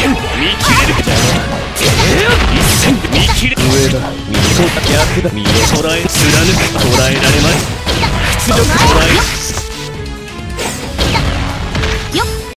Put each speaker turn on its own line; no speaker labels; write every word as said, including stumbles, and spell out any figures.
見切れるか。一戦見切れ。上だ。見え逆だ。見え捉え貫く。捉えられまい。屈辱捉え。